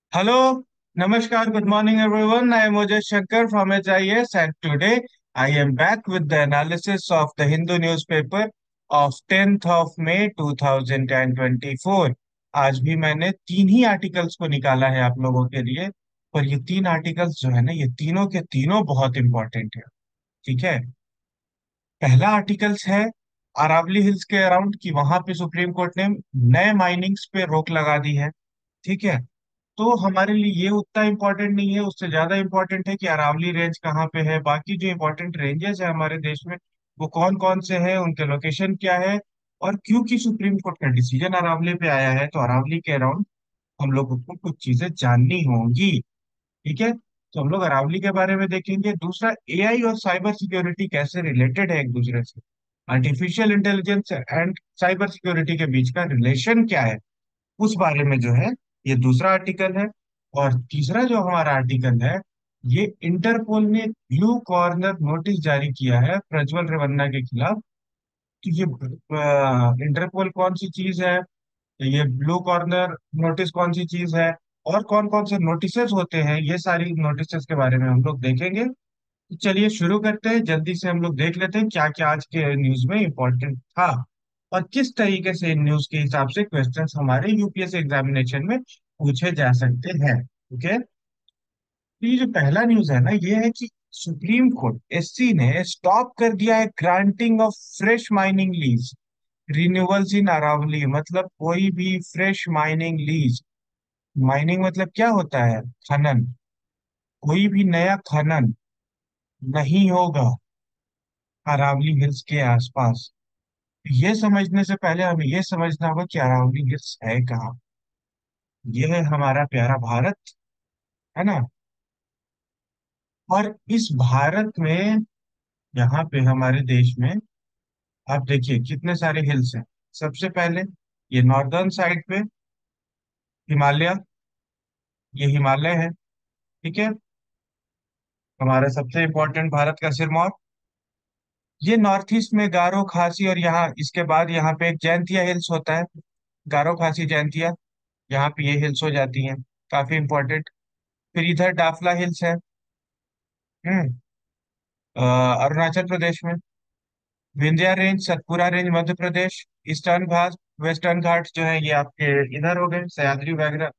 Hello, नमस्कार, good morning everyone. I am Ojas Shankar from HIS and today I am back with the analysis of the Hindu newspaper of 10th of May 2024। आज भी मैंने तीन ही articles को निकाला है आप लोगों के लिए। पर ये तीन आर्टिकल्स जो है ना, ये तीनों के तीनों बहुत इंपॉर्टेंट है। ठीक है। पहला आर्टिकल्स है अरावली हिल्स के अराउंड कि वहां पे सुप्रीम कोर्ट ने नए माइनिंग्स पे रोक लगा दी है। ठीक है। तो हमारे लिए ये उतना इम्पोर्टेंट नहीं है, उससे ज्यादा इम्पोर्टेंट है कि अरावली रेंज कहाँ पे है। बाकी जो इम्पोर्टेंट रेंजेस है हमारे देश में, वो कौन कौन से हैं, उनके लोकेशन क्या है, और क्योंकि सुप्रीम कोर्ट का डिसीजन अरावली पे आया है तो अरावली के अराउंड हम लोगों को कुछ चीजें जाननी होंगी। ठीक है। तो हम लोग अरावली के बारे में देखेंगे। दूसरा, AI और साइबर सिक्योरिटी कैसे रिलेटेड है एक दूसरे से। Artificial intelligence and cyber security के बीच का रिलेशन क्या है, उस बारे में जो है ये दूसरा आर्टिकल है। और तीसरा जो हमारा आर्टिकल है, ये इंटरपोल ने ब्लू कॉर्नर नोटिस जारी किया है प्रज्वल रेवन्ना के खिलाफ। तो ये इंटरपोल कौन सी चीज है, ये ब्लू कॉर्नर नोटिस कौन सी चीज है, और कौन कौन से नोटिसेस होते हैं, ये सारी नोटिसेस के बारे में हम लोग देखेंगे। तो चलिए शुरू करते हैं, जल्दी से हम लोग देख लेते हैं क्या क्या आज के न्यूज में इंपॉर्टेंट था और किस तरीके से इन न्यूज के हिसाब से क्वेश्चंस हमारे UPSC एग्जामिनेशन में पूछे जा सकते हैं। ओके। तो ये जो पहला न्यूज है ना, ये है कि सुप्रीम कोर्ट SC ने स्टॉप कर दिया है granting of fresh mining lease renewals in Aravalli. मतलब कोई भी फ्रेश माइनिंग लीज, माइनिंग मतलब क्या होता है, खनन, कोई भी नया खनन नहीं होगा अरावली हिल्स के आसपास। ये समझने से पहले हमें ये समझना होगा कि अरावली हिल्स है कहाँ। ये है हमारा प्यारा भारत, है ना। और इस भारत में, यहाँ पे हमारे देश में, आप देखिए कितने सारे हिल्स हैं। सबसे पहले ये नॉर्दर्न साइड पे हिमालय, ये हिमालय है। ठीक है। हमारा सबसे इम्पोर्टेंट भारत का सिरमौर। ये नॉर्थ ईस्ट में गारो खासी, और यहाँ इसके बाद यहाँ पे एक जैंतिया हिल्स होता है, गारो खासी जैंतिया, यहाँ पे ये हिल्स हो जाती हैं, काफी इंपॉर्टेंट। फिर इधर डाफला हिल्स है। हम्म अरुणाचल प्रदेश में। Vindhya range, Satpura range Madhya Pradesh. Eastern Ghat, western Ghat जो है ये आपके इधर हो गए, सह्याद्री वगैरह।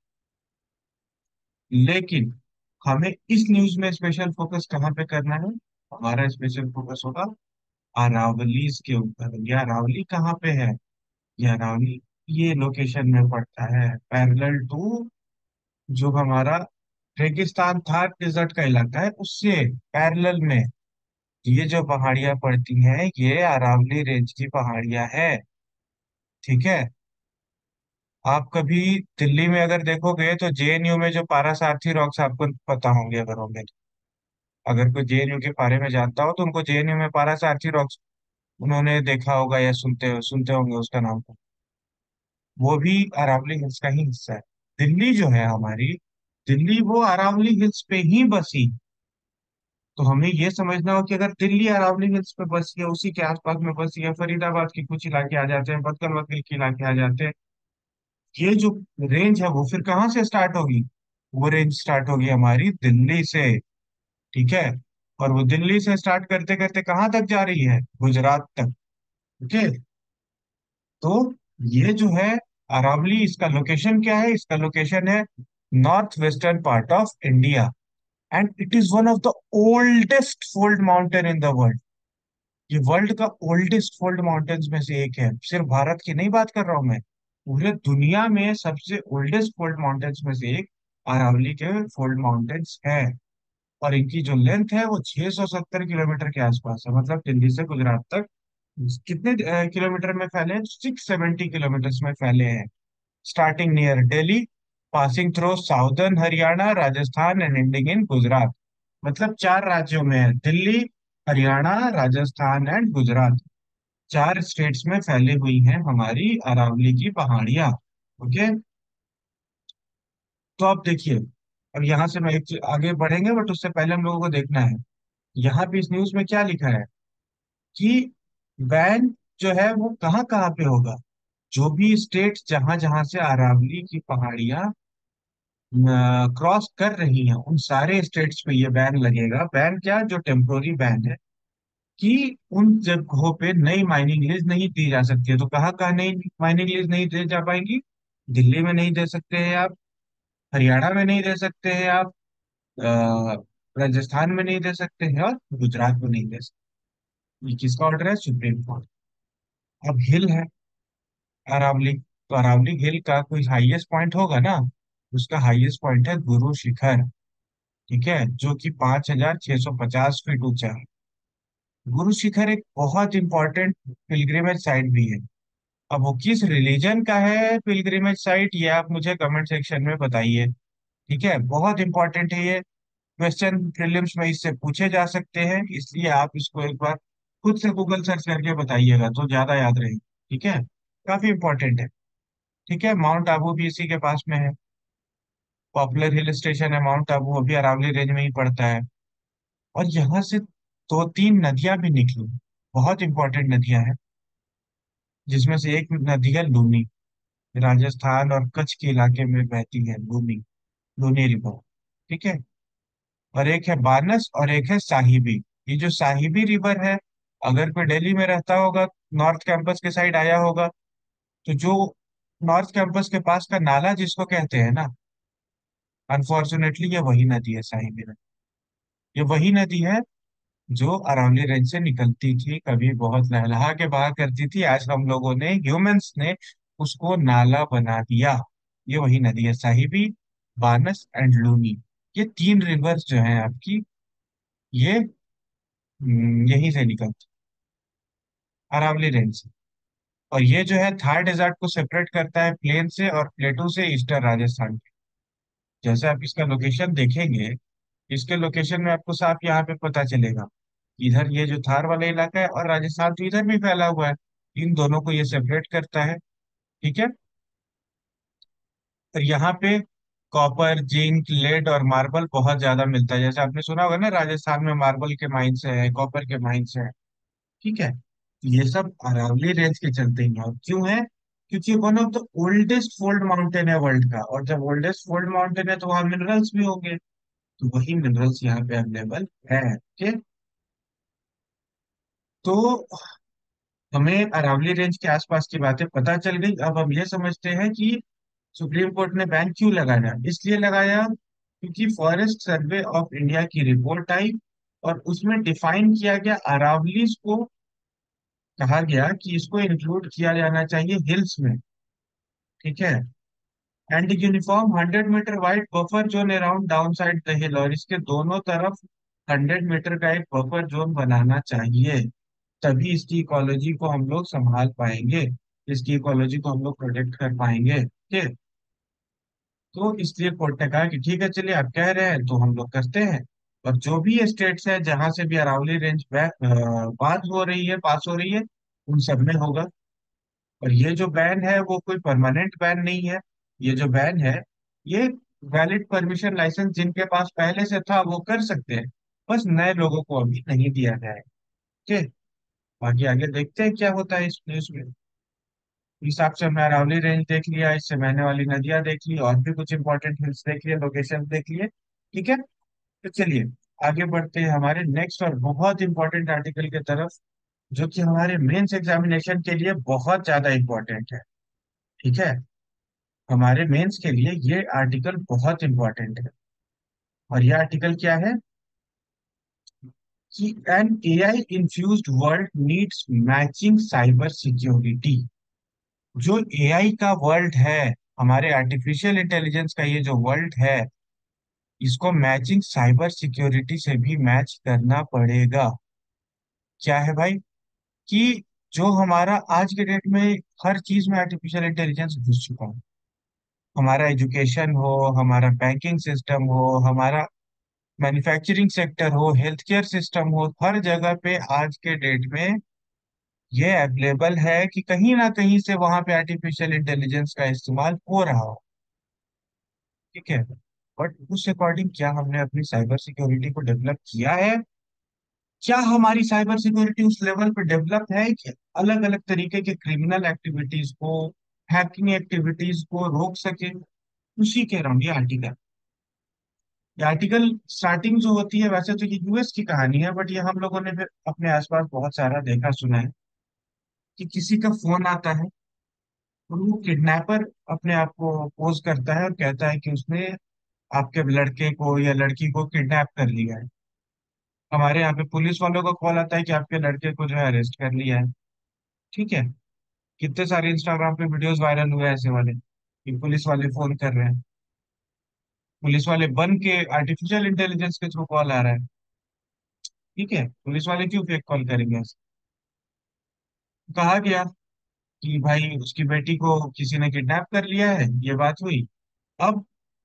लेकिन हमें इस न्यूज में स्पेशल फोकस कहाँ पे करना है, हमारा स्पेशल फोकस होगा अरावलीज के ऊपर। ये अरावली कहाँ पे है, ये अरावली ये लोकेशन में पड़ता है पैरेलल टू जो हमारा रेगिस्तान थार डिजर्ट का इलाका है, उससे पैरेलल में ये जो पहाड़ियां पड़ती हैं ये अरावली रेंज की पहाड़ियां है। ठीक है। आप कभी दिल्ली में अगर देखोगे तो JNU में जो पारासारथी रॉक्स आपको पता होंगे, अगर होंगे तो। अगर कोई JNU के बारे में जानता हो तो उनको JNU में पारासारथी रॉक्स उन्होंने देखा होगा या सुनते होंगे उसका नाम तो। वो भी अरावली हिल्स का ही हिस्सा है। दिल्ली जो है हमारी, दिल्ली वो अरावली हिल्स पे ही बसी। तो हमें ये समझना हो कि अगर दिल्ली अरावली हिल्स पे बसी है, उसी के आसपास में बसी है, फरीदाबाद के कुछ इलाके आ जाते हैं, बदगल वगैरह के इलाके आ जाते हैं, ये जो रेंज है वो फिर कहाँ से स्टार्ट होगी, वो रेंज स्टार्ट होगी हमारी दिल्ली से। ठीक है। और वो दिल्ली से स्टार्ट करते करते कहाँ तक जा रही है, गुजरात तक। ओके। तो ये जो है अरावली, इसका लोकेशन क्या है, इसका लोकेशन है north western part of India, and it is one of the oldest fold mountain in the world. ये वर्ल्ड का ओल्डेस्ट फोल्ड माउंटेन्स में से एक है। सिर्फ भारत की नहीं बात कर रहा हूं मैं, पूरे दुनिया में सबसे ओल्डेस्ट फोल्ड माउंटेन्स में से एक अरावली के फोल्ड माउंटेन्स है। और इनकी जो लेंथ है वो 670 किलोमीटर के आसपास है। मतलब दिल्ली से गुजरात तक कितने किलोमीटर में फैले हैं, 670 किलोमीटर में फैले हैं। Starting near Delhi, passing through southern Haryana, Rajasthan and ending in Gujarat. मतलब चार राज्यों में है, दिल्ली, हरियाणा, राजस्थान एंड गुजरात। चार स्टेट्स में फैली हुई हैं हमारी अरावली की पहाड़ियां। ओके। तो आप देखिए, अब यहाँ से मैं एक आगे बढ़ेंगे, बट उससे पहले हम लोगों को देखना है यहाँ पे इस न्यूज में क्या लिखा है कि बैन जो है वो कहाँ कहाँ पे होगा। जो भी स्टेट जहां जहां से अरावली की पहाड़ियां क्रॉस कर रही हैं उन सारे स्टेट्स पे ये बैन लगेगा। बैन क्या, जो टेम्पोररी बैन है कि उन जगहों पे नई माइनिंग लीज नहीं दी जा सकती है। तो कहाँ कहाँ नई माइनिंग लीज नहीं दी जा पाएंगी? दिल्ली में नहीं दे सकते हैं आप, हरियाणा में नहीं दे सकते हैं आप, राजस्थान में नहीं दे सकते हैं, और गुजरात में नहीं दे सकते। ये किसका ऑर्डर है? Supreme court. अब हिल है अरावली, तो अरावली हिल का कोई हाईएस्ट पॉइंट होगा ना, उसका हाईएस्ट पॉइंट है गुरु शिखर। ठीक है, जो कि 5,650 फीट ऊंचा है। गुरु शिखर एक बहुत इंपॉर्टेंट पिलग्रिमेज साइट भी है। अब वो किस रिलीजन का है पिलग्रिमेज साइट, ये आप मुझे कमेंट सेक्शन में बताइए। ठीक है, बहुत इंपॉर्टेंट है ये क्वेश्चन, प्रीलिम्स में इससे पूछे जा सकते हैं, इसलिए आप इसको एक बार खुद से गूगल सर्च करके बताइएगा तो ज्यादा याद रहेगी। ठीक है, काफी इंपॉर्टेंट है। ठीक है, माउंट आबू भी इसी के पास में है, पॉपुलर हिल स्टेशन है माउंट आबू, अभी अरावली रेंज में ही पड़ता है। और यहाँ से दो तीन नदियां भी निकली, बहुत इंपॉर्टेंट नदियां हैं, जिसमें से एक नदी है लूनी, राजस्थान और कच्छ के इलाके में बहती है लूनी, लूनी रिवर। ठीक है, और एक है बानस और एक है साहिबी। ये जो साहिबी रिवर है, अगर कोई दिल्ली में रहता होगा, नॉर्थ कैंपस के साइड आया होगा, तो जो नॉर्थ कैंपस के पास का नाला जिसको कहते हैं ना, अनफॉर्चुनेटली ये वही नदी है साहिबी नदी। ये वही नदी है जो अरावली रेंज से निकलती थी, कभी बहुत लहलहा के बहा करती थी, आज हम लोगों ने, ह्यूमंस ने उसको नाला बना दिया। ये वही नदी है साहिबी, बानस एंड लूनी। ये तीन रिवर्स जो हैं आपकी, ये यहीं से निकलती, अरावली रेंज से। और ये जो है थार डेजर्ट को सेपरेट करता है प्लेन से, और प्लेटू से ईस्टर्न राजस्थान के। जैसे आप इसका लोकेशन देखेंगे, इसके लोकेशन में आपको साफ यहाँ पे पता चलेगा, इधर ये जो थार वाला इलाका है, और राजस्थान तो इधर भी फैला हुआ है, इन दोनों को ये सेपरेट करता है। ठीक है, और यहाँ पे कॉपर, जिंक, लेड और मार्बल बहुत ज्यादा मिलता है। जैसे आपने सुना होगा ना, राजस्थान में मार्बल के माइंस है, कॉपर के माइंस है। ठीक है, तो ये सब अरावली रेंज के चलते ही है। और क्यों है? क्योंकि one of the oldest fold mountain है वर्ल्ड का, और जब ओल्डेस्ट फोल्ड माउंटेन है तो वहाँ मिनरल्स भी होंगे, तो वही मिनरल्स यहाँ पे अवेलेबल है। ठीक, तो हमें अरावली रेंज के आसपास की बातें पता चल गई। अब हम ये समझते हैं कि सुप्रीम कोर्ट ने बैन क्यों लगाया। इसलिए लगाया क्योंकि फॉरेस्ट सर्वे ऑफ इंडिया की रिपोर्ट आई, और उसमें डिफाइन किया गया अरावलीज को, कहा गया कि इसको इंक्लूड किया जाना चाहिए हिल्स में। ठीक है, and uniform 100 metre wide buffer zone around down side the hill, और इसके दोनों तरफ 100 मीटर का एक बफर जोन बनाना चाहिए। तभी इसकी इकोलॉजी को हम लोग संभाल पाएंगे, इसकी इकोलॉजी को हम लोग प्रोटेक्ट कर पाएंगे। ठीक है, तो इसलिए कोर्ट ने कहा कि ठीक है, चलिए आप कह रहे हैं तो हम लोग करते हैं। और जो भी स्टेट्स है जहां से भी अरावली रेंज बात हो रही है, पास हो रही है, उन सब में होगा। और ये जो बैन है वो कोई परमानेंट बैन नहीं है। ये जो बैन है, ये वैलिड परमिशन लाइसेंस जिनके पास पहले से था वो कर सकते हैं, बस नए लोगों को अभी नहीं दिया गया है। ठीक, बाकी आगे देखते हैं क्या होता है इस न्यूज में। इस हिसाब से हमने अरावली रेंज देख लिया, इससे बहने वाली नदियां देख ली, और भी कुछ इंपॉर्टेंट हिल्स देख लिए, लोकेशन देख लिए। ठीक है, तो चलिए आगे बढ़ते हैं हमारे नेक्स्ट और बहुत इंपॉर्टेंट आर्टिकल की तरफ, जो कि हमारे मेंस एग्जामिनेशन के लिए बहुत ज्यादा इंपॉर्टेंट है। ठीक है, हमारे मेंस के लिए ये आर्टिकल बहुत इंपॉर्टेंट है। और ये आर्टिकल क्या है कि an AI infused world needs matching cyber security. जो एआई का वर्ल्ड है, हमारे आर्टिफिशियल इंटेलिजेंस का ये जो वर्ल्ड है, इसको मैचिंग साइबर सिक्योरिटी से भी मैच करना पड़ेगा। क्या है भाई, कि जो हमारा आज के डेट में हर चीज में आर्टिफिशियल इंटेलिजेंस घुस चुका है। हमारा एजुकेशन हो, हमारा बैंकिंग सिस्टम हो, हमारा मैन्युफैक्चरिंग सेक्टर हो, हेल्थ केयर सिस्टम हो, हर जगह पे आज के डेट में ये अवेलेबल है कि कहीं ना कहीं से वहां पे आर्टिफिशियल इंटेलिजेंस का इस्तेमाल हो रहा हो। ठीक है, बट उस अकॉर्डिंग क्या हमने अपनी साइबर सिक्योरिटी को डेवलप किया है? क्या हमारी साइबर सिक्योरिटी उस लेवल पे डेवलप है कि अलग अलग तरीके के क्रिमिनल एक्टिविटीज को, हैकिंग एक्टिविटीज को रोक सके? उसी के अराउंड ये आर्टिकल। ये आर्टिकल स्टार्टिंग जो होती है, वैसे तो ये यूएस की कहानी है, बट ये हम लोगों ने फिर अपने आसपास बहुत सारा देखा सुना है कि किसी का फोन आता है और वो किडनैपर अपने आप को पोज करता है और कहता है कि उसने आपके लड़के को या लड़की को किडनैप कर लिया है। हमारे यहाँ पे पुलिस वालों का कॉल आता है कि आपके लड़के को जो है अरेस्ट कर लिया है। ठीक है। कितने सारे इंस्टाग्राम पे वीडियोस वायरल हुए हैं ऐसे वाले कि पुलिस वाले फोन कर रहे हैं, पुलिस वाले बन के आर्टिफिशियल इंटेलिजेंस के थ्रू कॉल आ रहा है। ठीक है, पुलिस वाले क्यों फेक कॉल करेंगे ऐसे? कहा गया कि भाई उसकी बेटी को किसी ने किडनैप कर लिया है, ये बात हुई। अब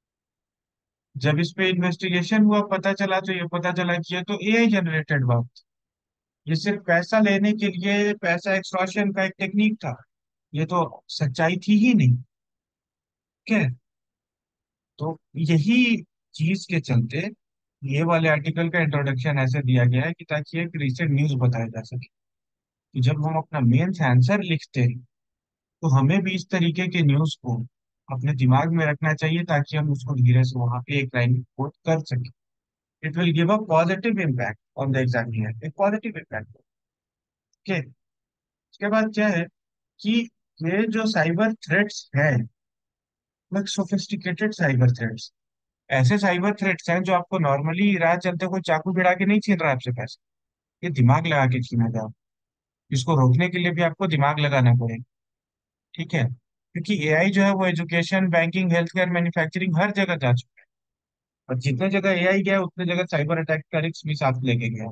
जब इस पे इन्वेस्टिगेशन हुआ, पता चला, तो ये पता चला कि ये तो एआई जनरेटेड बात, ये सिर्फ पैसा लेने के लिए, पैसा एक्सटॉर्शन का एक टेक्निक था। ये तो सच्चाई थी ही नहीं। ठीक है। तो यही चीज के चलते ये वाले आर्टिकल का इंट्रोडक्शन ऐसे दिया गया है कि ताकि एक रीसेंट न्यूज बताया जा सके कि जब हम अपना मेंस आंसर लिखते हैं तो हमें भी इस तरीके के न्यूज को अपने दिमाग में रखना चाहिए, ताकि हम उसको धीरे से वहां पे एक लाइन कोट कर सकें। It will give a positive impact on the examiner, एक पॉजिटिव इम्पैक्ट। ओके। उसके बाद क्या है कि ये जो साइबर थ्रेट्स है, लाइक सोफिस्टिकेटेड साइबर थ्रेट्स, ऐसे साइबर थ्रेट्स हैं जो आपको नॉर्मली राह चलते कोई चाकू भिड़ा के नहीं छीन रहा आपसे पैसे। ये दिमाग लगा के छीना जाओ। इसको रोकने के लिए भी आपको दिमाग लगाना पड़ेगा। ठीक है, क्योंकि एआई जो है वो education, banking, health care, manufacturing हर जगह जा चुका है। और जितने जगह एआई गया उतने जगह साइबर अटैक का रिस्क भी साथ लेके गया।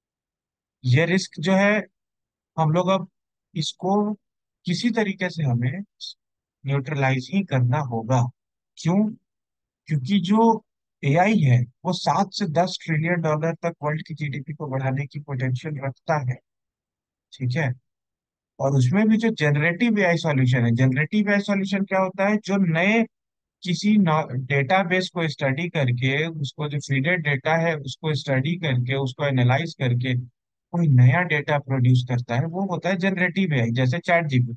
ये रिस्क जो है, हम लोग अब इसको किसी तरीके से हमें न्यूट्रलाइज ही करना होगा। क्यों? क्योंकि जो एआई है वो 7 से 10 ट्रिलियन डॉलर तक वर्ल्ड की जीडीपी को बढ़ाने की पोटेंशियल रखता है। ठीक है। और उसमें भी जो जनरेटिव एआई सॉल्यूशन है, जनरेटिव एआई सॉल्यूशन क्या होता है? जो नए किसी डेटाबेस को स्टडी करके, उसको जो फीडेड डेटा है उसको स्टडी करके, उसको एनालाइज करके कोई नया डेटा प्रोड्यूस करता है, वो होता है जनरेटिव एआई। जैसे चैट जीपीटी,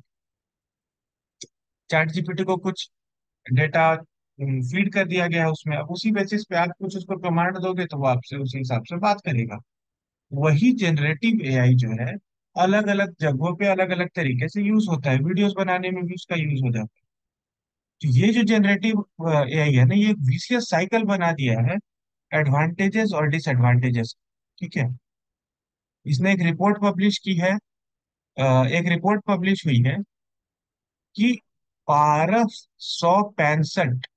चैट जीपीटी को कुछ डेटा फीड कर दिया गया है उसमें, अब उसी बेसिस पे आप कुछ उसको कमांड दोगे तो वो आपसे उसी हिसाब से बात करेगा। वही जनरेटिव एआई जो है अलग अलग जगहों पे अलग अलग तरीके से यूज होता है, वीडियोस बनाने में भी उसका यूज हो जाता है। तो ये जो जनरेटिव एआई है ना, ये एक विशियस साइकिल बना दिया है, एडवांटेजेस और डिसएडवांटेजेस। ठीक है। इसने एक रिपोर्ट पब्लिश की है, एक रिपोर्ट पब्लिश हुई है कि 1265,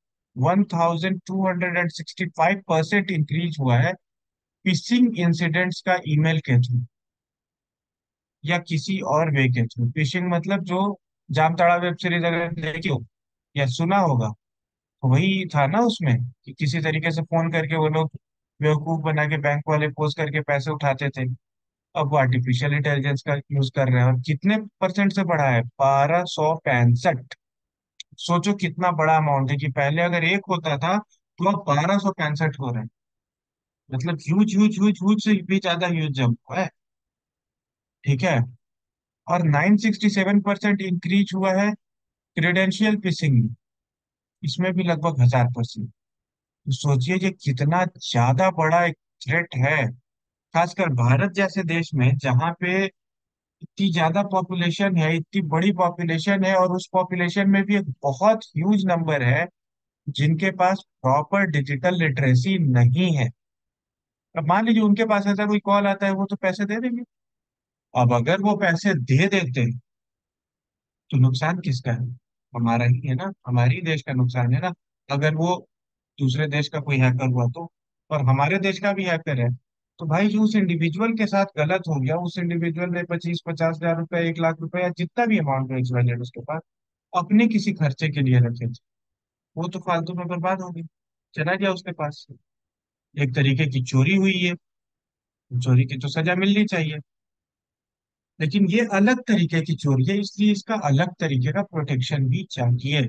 1265% इंक्रीज हुआ है फिशिंग इंसिडेंट्स का ईमेल के थ्रू या किसी और वे के थ्रू। फिशिंग मतलब जो जामताड़ा वेब सीरीज अगर देखी हो या सुना होगा, तो वही था ना उसमें, कि किसी तरीके से फोन करके वो लोग बेवकूफ बना के बैंक वाले पोस्ट करके पैसे उठाते थे। अब वो आर्टिफिशियल इंटेलिजेंस का यूज कर रहे हैं, और कितने परसेंट से बढ़ा है? 1265। सोचो कितना बड़ा अमाउंट है, कि पहले अगर एक होता था तो अब 1265 हो रहे हैं। मतलब ह्यूज ह्यूज ह्यूज ह्यूज से भी ज्यादा ह्यूज जंप हुआ है। ठीक है। और 967% इंक्रीज हुआ है क्रेडेंशियल फिशिंग में, इसमें भी लगभग 1000%। तो सोचिए ये कितना ज्यादा बड़ा एक थ्रेट है, खासकर भारत जैसे देश में जहाँ पे इतनी ज्यादा पॉपुलेशन है, इतनी बड़ी पॉपुलेशन है, और उस पॉपुलेशन में भी एक बहुत ह्यूज नंबर है जिनके पास प्रॉपर डिजिटल लिटरेसी नहीं है। अब मान लीजिए उनके पास ऐसा कोई कॉल आता है, वो तो पैसे दे देंगे। अब अगर वो पैसे दे देते हैं तो नुकसान किसका है? हमारा ही है ना, हमारी ही देश का नुकसान है ना। अगर वो दूसरे देश का कोई हैकर हुआ तो, और हमारे देश का भी हैकर है, तो भाई जो उस इंडिविजुअल के साथ गलत हो गया, उस इंडिविजुअल ने 25-50 हजार रुपए, 1 लाख रुपए, या जितना भी अमाउंट है उसके पास, अपने किसी खर्चे के लिए रखे थे, वो तो फालतू में बर्बाद हो गई, चला गया उसके पास से। एक तरीके की चोरी हुई है, चोरी की तो सजा मिलनी चाहिए, लेकिन ये अलग तरीके की चोरी है, इसलिए इसका अलग तरीके का प्रोटेक्शन भी चाहिए।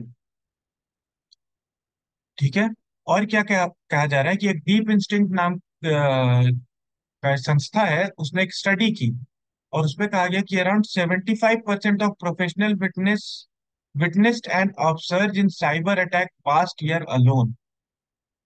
ठीक है। और क्या क्या कहा जा रहा है कि एक डीप इंस्टिंक्ट नाम का संस्था है, उसने एक स्टडी की, और उसमें कहा गया कि around 75% of professional witnessed and observe in cyber attack past year alone.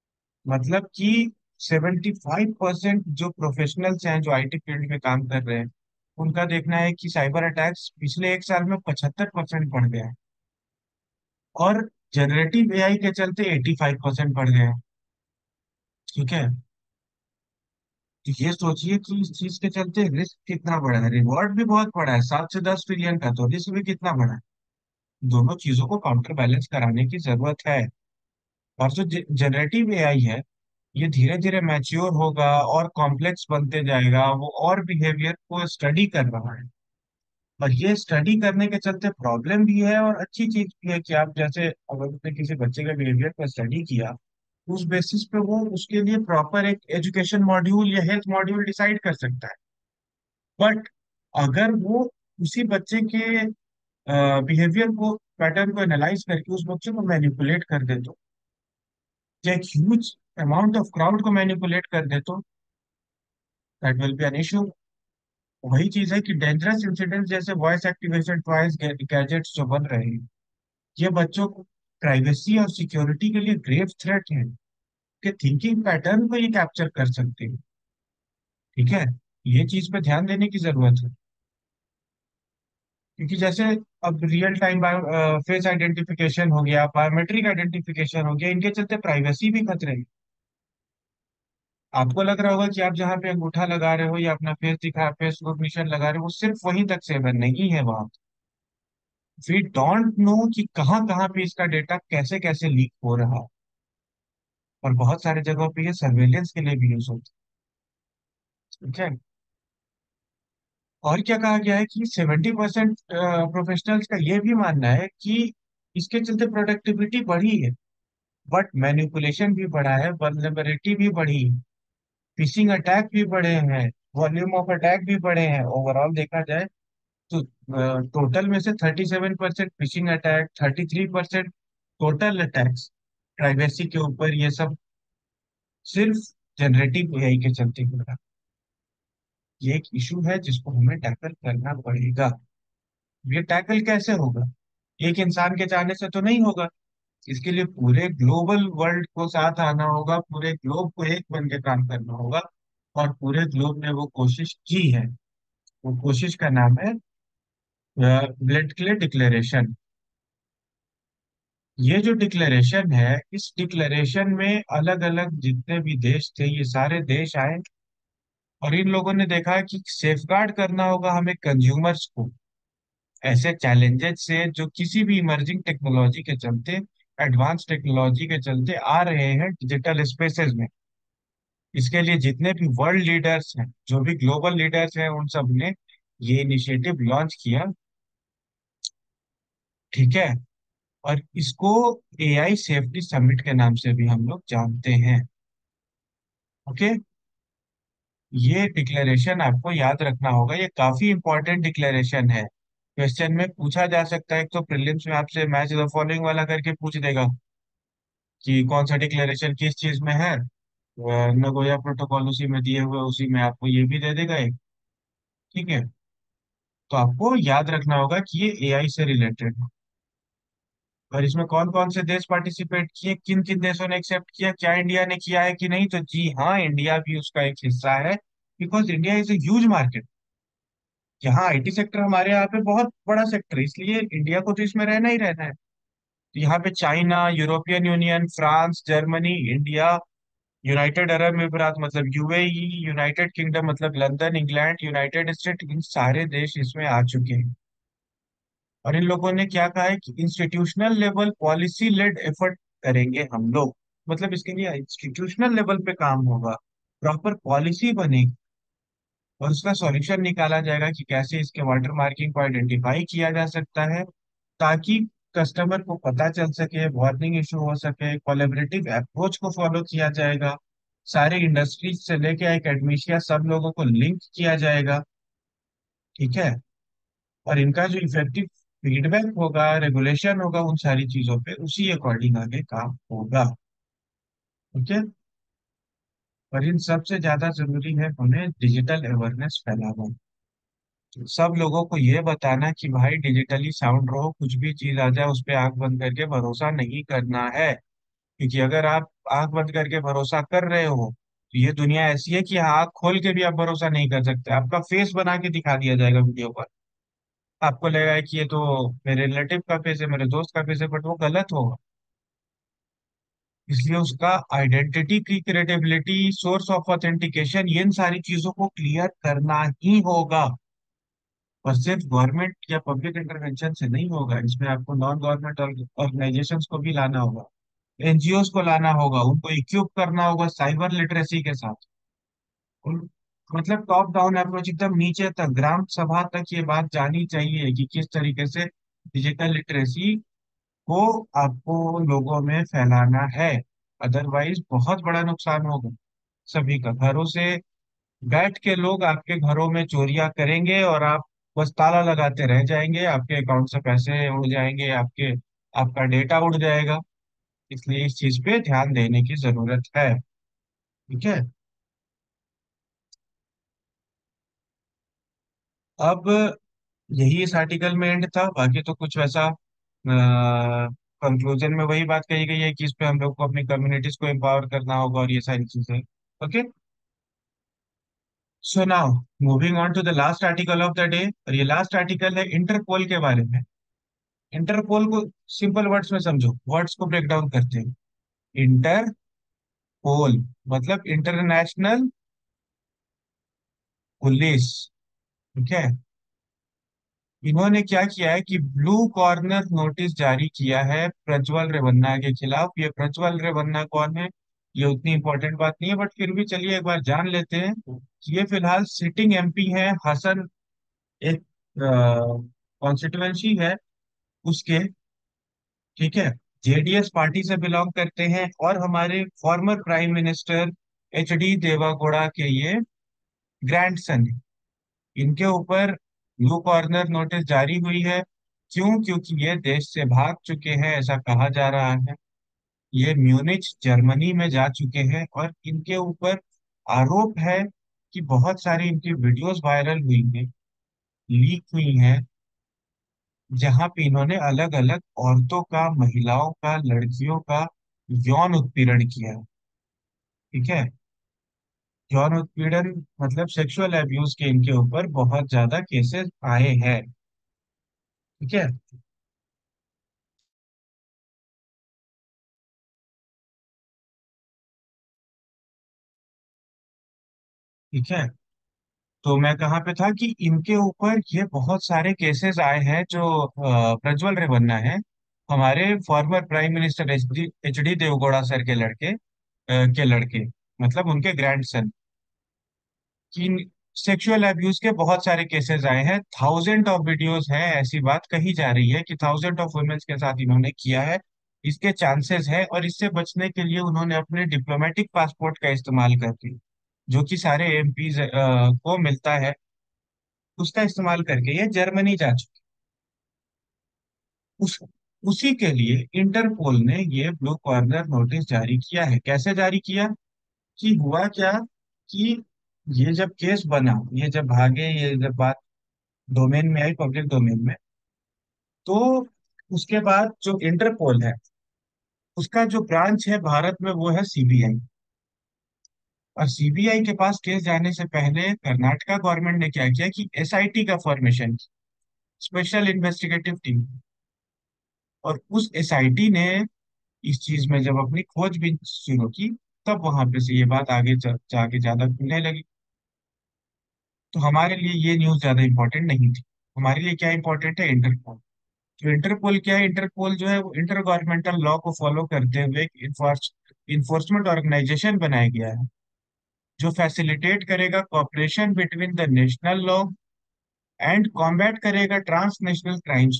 मतलब कि 75% जो प्रोफेशनल्स हैं जो आईटी फील्ड में काम कर रहे हैं, उनका देखना है कि साइबर अटैक्स पिछले एक साल में 75% बढ़ गया है। और जनरेटिव एआई के चलते 85% बढ़ गया है। ठीक है। तो ये सोचिए कि इस चीज के चलते रिस्क कितना बड़ा है, रिवॉर्ड भी बहुत बड़ा है, 7 से 10 ट्रिलियन का, तो रिस्क भी कितना बड़ा है। दोनों चीजों को काउंटर बैलेंस कराने की जरूरत है। और जो जनरेटिव एआई है, ये धीरे धीरे मैच्योर होगा और कॉम्प्लेक्स बनते जाएगा, वो और बिहेवियर को स्टडी कर रहा है। और ये स्टडी करने के चलते प्रॉब्लम भी है और अच्छी चीज भी है कि आप जैसे अगर उसने किसी बच्चे के बिहेवियर पर स्टडी किया, उस बेसिस पे वो उसके लिए प्रॉपर एक एजुकेशन मॉड्यूल या हेल्थ मॉड्यूल डिसाइड कर सकता है। बट अगर वो उसी बच्चे के बिहेवियर को, पैटर्न को एनालाइज करके उस बच्चे को मैनिपुलेट कर दे तो, या एक ह्यूज अमाउंट ऑफ क्राउड को मैनिपुलेट कर दे तो, that will be an issue. वही चीज है कि डेंजरस इंसिडेंट्स जैसे वॉइस एक्टिवेशन टॉयज गैजेट्स जो बन रहे हैं, ये बच्चों को प्राइवेसी और सिक्योरिटी के लिए ग्रेव थ्रेट है, कि थिंकिंग पैटर्न को ये कैप्चर कर सकते हैं। ठीक है। ये चीज पे ध्यान देने की जरूरत है। क्योंकि जैसे अब रियल टाइम फेस आइडेंटिफिकेशन हो गया, बायोमेट्रिक आइडेंटिफिकेशन हो गया, इनके चलते प्राइवेसी भी खतरे में। आपको लग रहा होगा कि आप जहाँ पे अंगूठा लगा रहे हो या अपना फेस रिकॉग्निशन लगा रहे हो, वो सिर्फ वहीं तक सेवन नहीं है वहां। वी डोंट नो कि कहाँ कहाँ पे इसका डेटा कैसे कैसे लीक हो रहा है। और बहुत सारे जगहों पे ये सर्वेलेंस के लिए भी यूज होता है। ठीक है। और क्या कहा गया है कि 70% प्रोफेशनल्स का ये भी मानना है कि इसके चलते प्रोडक्टिविटी बढ़ी है, बट मैनिपुलेशन भी बढ़ा है, वल्नरेबिलिटी भी बढ़ी है, फिशिंग अटैक भी बढ़े हैं, वॉल्यूम ऑफ अटैक भी बढ़े हैं। ओवरऑल देखा जाए तो टोटल में से 37% phishing attack, 33% total attacks privacy के ऊपर, ये सब सिर्फ जनरेटिव एआई के चलते हो रहा है। ये एक इशू है जिसको हमें टैकल करना पड़ेगा। ये टैकल कैसे होगा? एक इंसान के चाहने से तो नहीं होगा। इसके लिए पूरे ग्लोबल वर्ल्ड को साथ आना होगा, पूरे ग्लोब को एक बन के काम करना होगा। और पूरे ग्लोब ने वो कोशिश की है। वो कोशिश का नाम है ब्लड क्ले डिक्लेरेशन। ये जो डिक्लेरेशन है, इस डिक्लेरेशन में अलग अलग जितने भी देश थे, ये सारे देश आए। और इन लोगों ने देखा कि सेफगार्ड करना होगा हमें कंज्यूमर्स को ऐसे चैलेंजेस से जो किसी भी इमर्जिंग टेक्नोलॉजी के चलते, एडवांस टेक्नोलॉजी के चलते आ रहे हैं डिजिटल स्पेसेस में। इसके लिए जितने भी वर्ल्ड लीडर्स हैं, जो भी ग्लोबल लीडर्स हैं, उन सब ने ये इनिशिएटिव लॉन्च किया। ठीक है। और इसको एआई सेफ्टी समिट के नाम से भी हम लोग जानते हैं। ओके। ये डिक्लेरेशन आपको याद रखना होगा, ये काफी इंपॉर्टेंट डिक्लेरेशन है। क्वेश्चन में पूछा जा सकता है, एक तो प्रीलिम्स में आपसे मैच द फॉलोइंग वाला करके पूछ देगा कि कौन सा डिक्लेरेशन किस चीज में है। नगोया प्रोटोकॉल उसी में दिए हुए, उसी में आपको ये भी दे देगा एक। ठीक है। तो आपको याद रखना होगा कि ये एआई से रिलेटेड है। और इसमें कौन कौन से देश पार्टिसिपेट किए, किन किन देशों ने एक्सेप्ट किया, क्या इंडिया ने किया है कि नहीं, तो जी हाँ, इंडिया भी उसका एक हिस्सा है। Because India is a huge market. यहाँ आईटी सेक्टर हमारे यहाँ पे बहुत बड़ा सेक्टर है, इसलिए इंडिया को तो इसमें रहना ही रहना है। तो यहाँ पे China, European Union, France, Germany, India, United Arab Emirates मतलब यूएई, यूनाइटेड किंगडम मतलब लंदन, इंग्लैंड, यूनाइटेड स्टेट, इन सारे देश इसमें आ चुके हैं। और इन लोगों ने क्या कहा है कि institutional level policy led effort करेंगे हम लोग। मतलब इसके लिए इंस्टीट्यूशनल लेवल पे काम होगा, प्रॉपर पॉलिसी बनेगी, और उसका सॉल्यूशन निकाला जाएगा कि कैसे इसके वाटर मार्किंग को आइडेंटिफाई किया जा सकता है, ताकि कस्टमर को पता चल सके, वार्निंग इशू हो सके, कोलैबोरेटिव अप्रोच को फॉलो किया जाएगा, सारे इंडस्ट्रीज से लेके एकेडमिशिया सब लोगों को लिंक किया जाएगा। ठीक है। और इनका जो इफेक्टिव फीडबैक होगा, रेगुलेशन होगा, उन सारी चीजों पे उसी अकॉर्डिंग आगे काम होगा। ठीक है। और इन सबसे ज्यादा जरूरी है हमें डिजिटल अवेयरनेस फैलाना। तो सब लोगों को ये बताना कि भाई डिजिटली साउंड रहो, कुछ भी चीज आ जाए उस पर आंख बंद करके भरोसा नहीं करना है। क्योंकि अगर आप आंख बंद करके भरोसा कर रहे हो तो ये दुनिया ऐसी है कि आंख खोल के भी आप भरोसा नहीं कर सकते। आपका फेस बना के दिखा दिया जाएगा वीडियो पर। आपको लगेगा कि ये तो मेरे रिलेटिव का फेस है, मेरे दोस्त का फेस है, बट वो गलत होगा। इसलिए उसका आइडेंटिटी की क्रेडिबिलिटी, सोर्स ऑफ ऑथेंटिकेशन, इन सारी चीजों को क्लियर करना ही होगा। और सिर्फ गवर्नमेंट या पब्लिक इंटरवेंशन से नहीं होगा, इसमें आपको नॉन गवर्नमेंट ऑर्गेनाइजेशंस को भी लाना होगा, एनजीओस को लाना होगा, उनको इक्विप करना होगा साइबर लिटरेसी के साथ। उन मतलब टॉप डाउन अप्रोच, एकदम नीचे तक, ग्राम सभा तक ये बात जानी चाहिए कि किस तरीके से डिजिटल लिटरेसी को आपको लोगों में फैलाना है। अदरवाइज बहुत बड़ा नुकसान होगा सभी का। घरों से बैठ के लोग आपके घरों में चोरियां करेंगे और आप बस ताला लगाते रह जाएंगे, आपके अकाउंट से पैसे उड़ जाएंगे, आपका डेटा उड़ जाएगा। इसलिए इस चीज पे ध्यान देने की जरूरत है। ठीक है। अब यही इस आर्टिकल में एंड था, बाकी तो कुछ वैसा कंक्लूजन में वही बात कही गई है कि इस पे हम लोग को अपनी कम्युनिटीज को एम्पावर करना होगा और ये सारी चीजें। Okay. So now moving on to the last article of the day, और ये लास्ट आर्टिकल है इंटरपोल के बारे में। इंटरपोल को सिंपल वर्ड्स में समझो, वर्ड्स को ब्रेक डाउन करते हैं। इंटरपोल मतलब इंटरनेशनल पुलिस। ठीक है। इन्होंने क्या किया है कि ब्लू कॉर्नर नोटिस जारी किया है प्रज्वल रेवन्ना के खिलाफ। ये प्रज्वल रेवन्ना कौन है, ये उतनी इंपॉर्टेंट बात नहीं है, बट फिर भी चलिए एक बार जान लेते हैं कि ये फिलहाल सिटिंग एमपी है हसन, एक कॉन्स्टिट्युएंसी है उसके। ठीक है। जेडीएस पार्टी से बिलोंग करते हैं और हमारे former prime minister HD Devegowda के ये ग्रैंडसन है। इनके ऊपर ब्लू कॉर्नर नोटिस जारी हुई है। क्यों? क्योंकि ये देश से भाग चुके हैं, ऐसा कहा जा रहा है। ये म्यूनिच जर्मनी में जा चुके हैं और इनके ऊपर आरोप है कि बहुत सारी इनकी वीडियोस वायरल हुई हैं, लीक हुई हैं, जहां पे इन्होंने अलग अलग औरतों का, महिलाओं का, लड़कियों का यौन उत्पीड़न किया है। ठीक है। यौन उत्पीड़न मतलब सेक्सुअल अब्यूज के इनके ऊपर बहुत ज्यादा केसेस आए हैं। ठीक है। ठीक है। तो मैं कहाँ पे था कि इनके ऊपर ये बहुत सारे केसेस आए हैं जो प्रज्वल रेवन्ना है, हमारे former prime minister HD Devegowda sir के लड़के, मतलब उनके ग्रैंडसन की सेक्सुअल अब्यूज के बहुत सारे केसेस आए हैं। थाउजेंड ऑफ वीडियोस हैं, ऐसी बात कही जा रही है कि थाउजेंड ऑफ वुमेन्स के साथ इन्होंने किया है। इसके चांसेस है, और इससे बचने के लिए उन्होंने अपने डिप्लोमेटिक पासपोर्ट का इस्तेमाल करके, जो कि सारे एमपीज को मिलता है, उसका इस्तेमाल करके ये जर्मनी जा चुके। उस उसी के लिए इंटरपोल ने ये ब्लू कॉर्नर नोटिस जारी किया है। कैसे जारी किया? कि हुआ क्या कि ये जब केस बना, ये जब भागे, ये जब बात डोमेन में आई, पब्लिक डोमेन में, तो उसके बाद जो इंटरपोल है उसका जो ब्रांच है भारत में वो है सीबीआई। और सीबीआई के पास केस जाने से पहले कर्नाटका गवर्नमेंट ने क्या किया कि एसआईटी का फॉर्मेशन, स्पेशल इन्वेस्टिगेटिव टीम, और उस एसआईटी ने इस चीज में जब अपनी खोजबीन शुरू की, तब वहां पे से ये बात आगे जाके ज्यादा खुलने लगी। तो हमारे लिए ये न्यूज ज्यादा इंपॉर्टेंट नहीं थी। हमारे लिए क्या इंपॉर्टेंट है? इंटरपोल। तो इंटरपोल क्या है? इंटरपोल जो है वो इंटर गवर्नमेंटल लॉ को फॉलो करते हुए एक इन्फोर्समेंट ऑर्गेनाइजेशन बनाया गया है, जो फैसिलिटेट करेगा cooperation between the national law and combat करेगा ट्रांसनेशनल क्राइम्स।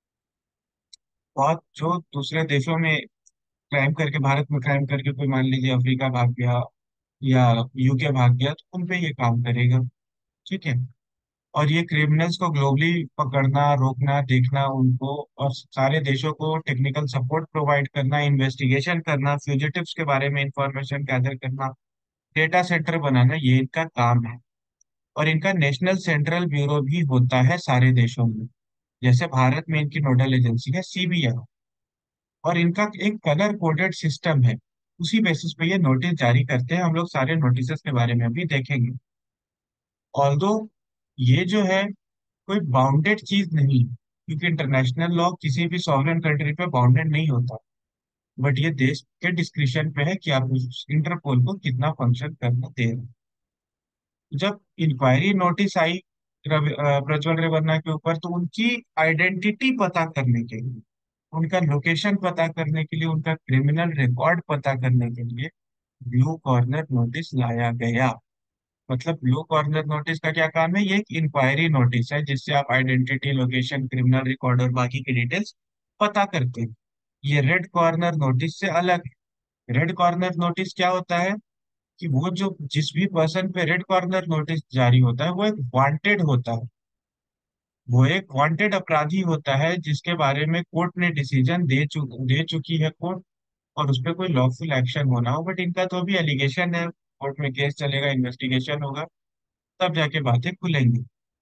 बहुत जो दूसरे देशों में क्राइम करके, भारत में क्राइम करके कोई मान लीजिए अफ्रीका भाग गया या यूके भाग गया, तो उन पे ये काम करेगा। ठीक है। और ये क्रिमिनल्स को ग्लोबली पकड़ना, रोकना, देखना उनको, और सारे देशों को टेक्निकल सपोर्ट प्रोवाइड करना, इन्वेस्टिगेशन करना, फ्यूजिटिव्स के बारे में इंफॉर्मेशन गैदर करना, डेटा सेंटर बनाना, ये इनका काम है। और इनका नेशनल सेंट्रल ब्यूरो भी होता है सारे देशों में। जैसे भारत में इनकी नोडल एजेंसी है सीबीआई, और इनका एक कलर कोडेड सिस्टम है। उसी बेसिस पे ये नोटिस जारी करते हैं। हम लोग सारे नोटिस के बारे में अभी देखेंगे। ऑल्दो ये जो है कोई बाउंडेड चीज नहीं, क्योंकि इंटरनेशनल लॉ किसी भी सॉवरेन कंट्री पे बाउंडेड नहीं होता। बट ये देश के डिस्क्रिप्शन पे है कि आप उस इंटरपोल को कितना फंक्शन करना दे रहे हैं। जब इंक्वायरी नोटिस आई प्रज्वल रेवन्ना के ऊपर, तो उनकी आइडेंटिटी पता करने के लिए, उनका लोकेशन पता करने के लिए, उनका क्रिमिनल रिकॉर्ड पता करने के लिए ब्लू कॉर्नर नोटिस लाया गया। मतलब ब्लू कॉर्नर नोटिस का क्या काम है? ये एक इंक्वायरी नोटिस है जिससे आप आइडेंटिटी, लोकेशन, क्रिमिनल रिकॉर्ड और बाकी की डिटेल्स पता करते हैं। ये रेड कॉर्नर नोटिस से अलग है। रेड कॉर्नर नोटिस क्या होता है कि वो जो जिस भी पर्सन पे रेड कॉर्नर नोटिस जारी होता है वो एक वांटेड होता है। वो एक वांटेड अपराधी होता है जिसके बारे में कोर्ट ने डिसीजन दे चुकी है कोर्ट, और उस पर कोई लॉफुल एक्शन होना हो। बट इनका तो अभी एलिगेशन है, कोर्ट में केस चलेगा, इन्वेस्टिगेशन होगा, तब जाके बातें खुलेंगी।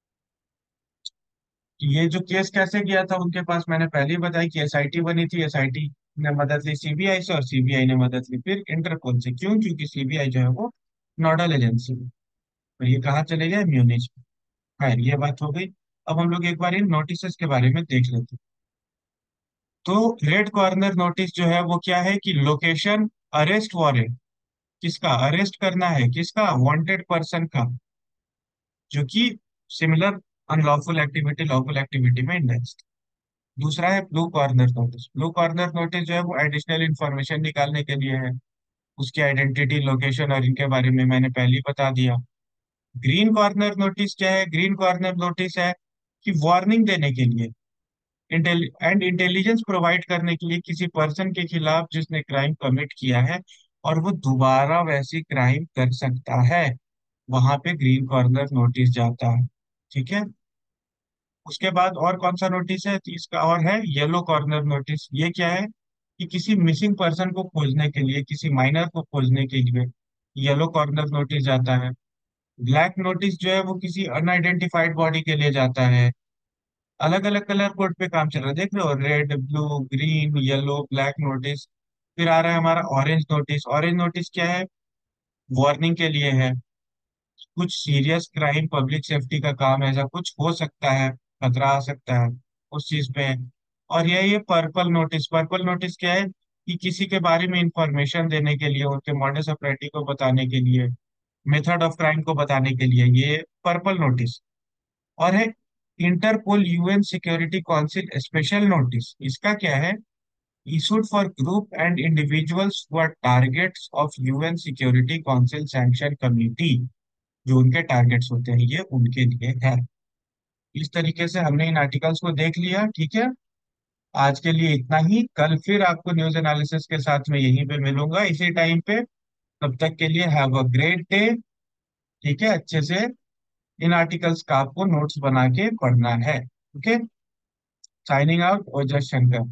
ये जो केस कैसे गया था उनके पास, मैंने पहले ही बताया कि एसआईटी बनी थी। एसआईटी ने मदद ली सीबीआई से, और सीबीआई ने मदद ली फिर इंटरपोल से। क्यों? क्योंकि सीबीआई जो है वो नोडल एजेंसी है। और ये कहाँ चले गए? म्यूनिच। खैर, ये बात हो गई। अब हम लोग एक बार इन नोटिस के बारे में देख लेते हैं। तो रेड कॉर्नर नोटिस जो है वो क्या है कि लोकेशन अरेस्ट वारंट, किसका अरेस्ट करना है? किसका? वांटेड पर्सन का, जो कि similar unlawful activity lawful activity में इंडेक्स। दूसरा है blue corner notice. Blue corner notice जो है वो एडिशनल इंफॉर्मेशन निकालने के लिए है। उसकी आइडेंटिटी, लोकेशन और इनके बारे में मैंने पहले ही बता दिया। ग्रीन कॉर्नर नोटिस क्या है? ग्रीन कॉर्नर नोटिस है कि वार्निंग देने के लिए, इंटेलिजेंस प्रोवाइड करने के लिए किसी पर्सन के खिलाफ जिसने क्राइम कमिट किया है और वो दोबारा वैसी क्राइम कर सकता है, वहां पे ग्रीन कॉर्नर नोटिस जाता है। ठीक है। उसके बाद और कौन सा नोटिस है? तो इसका और है येलो कॉर्नर नोटिस। ये क्या है कि किसी मिसिंग पर्सन को खोजने के लिए, किसी माइनर को खोजने के लिए येलो कॉर्नर नोटिस जाता है। ब्लैक नोटिस जो है वो किसी अनआइडेंटिफाइड बॉडी के लिए जाता है। अलग अलग कलर कोड पे काम चल रहा है, देख रहे हो? Red, blue, green, yellow, black notice. फिर आ रहा है हमारा ऑरेंज नोटिस। ऑरेंज नोटिस क्या है? वार्निंग के लिए है। कुछ सीरियस क्राइम, पब्लिक सेफ्टी का काम, ऐसा कुछ हो सकता है, खतरा आ सकता है, उस चीज पे है। और ये पर्पल नोटिस। पर्पल नोटिस क्या है कि किसी के बारे में इंफॉर्मेशन देने के लिए, उनके मॉडस ऑपरेंडी को बताने के लिए, मेथड ऑफ क्राइम को बताने के लिए, ये पर्पल नोटिस। और है Interpol UN security council special notice. इसका क्या है? issued for group and individuals who are targets of UN Security Council Sanction Committee। जो उनके टारगेट्स होते हैं ये उनके लिए है। इस तरीके से हमने इन आर्टिकल्स को देख लिया। ठीक है। आज के लिए इतना ही। कल फिर आपको न्यूज एनालिसिस के साथ में यहीं पे मिलूंगा, इसी टाइम पे। तब तक के लिए हैव अ ग्रेट डे। ठीक है। अच्छे से इन आर्टिकल्स का आपको नोट्स बना के पढ़ना है। Okay. Signing out, Ojas Shankar.